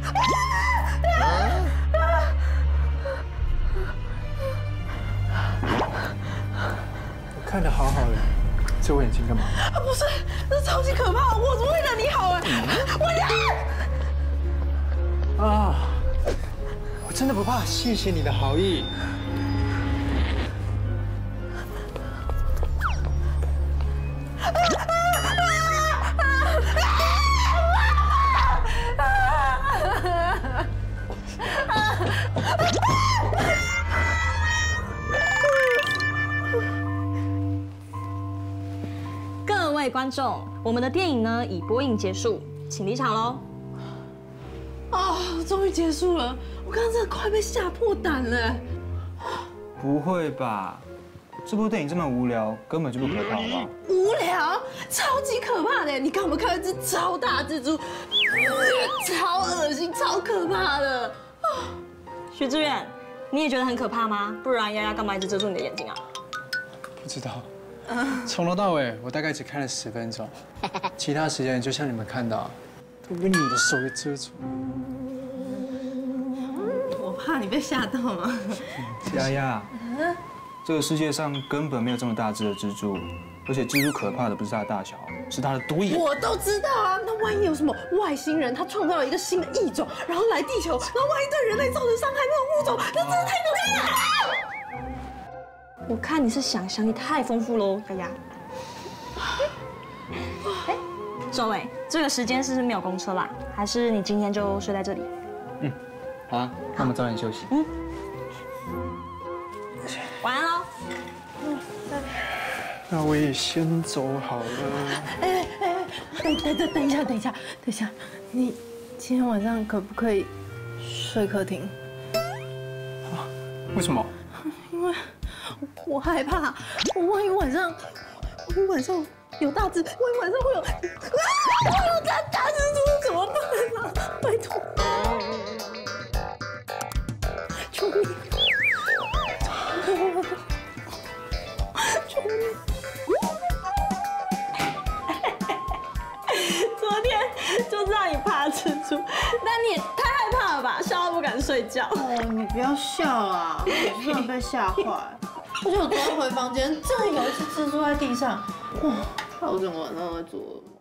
我看得好好的，遮我眼睛干嘛？ 不是，这超级可怕！我怎么会惹你好啊？我啊！我真的不怕，谢谢你的好意。 各位观众，我们的电影呢已播映结束，请离场喽。 啊，终于结束了！我刚刚真的快被吓破胆了。 不会吧？这部电影这么无聊，根本就不可怕，好不好？ 无聊，超级可怕的！你刚有没有看到一只超大蜘蛛？超恶心，超可怕的。 许志远，你也觉得很可怕吗？不然丫丫干嘛一直遮住你的眼睛啊？ 不知道，从头到尾我大概只看了10分钟，其他时间就像你们看到，都被你的手给遮住。 我怕你被吓到吗？ 丫丫，这个世界上根本没有这么大只的蜘蛛，而且蜘蛛可怕的不是它的大小，是它的毒液。 我都知道啊，那万一有什么外星人他创造了一个新的异种，然后来地球，然后万一对人类造成伤害，那种物种，那真的太可怕了！ 我看你是想象力太丰富喽，丫丫。哎，周伟，这个时间是不是没有公车啦？还是你今天就睡在这里？ 好啊，那我们早点休息。 晚安喽。 那我也先走好了。 等一下，你今天晚上可不可以睡客厅？ 为什么？ 因为我害怕，万一晚上有大蜘，万一晚上会有大蜘蛛怎么办啊？拜托，求你，求你！昨天就知道你怕蜘蛛，但你也太害怕了吧，笑到不敢睡觉。 哦，你不要笑啊！我真的被吓坏。而且我昨天回房间，真的有一只蜘蛛在地上，哇！害我整个晚上在做噩梦。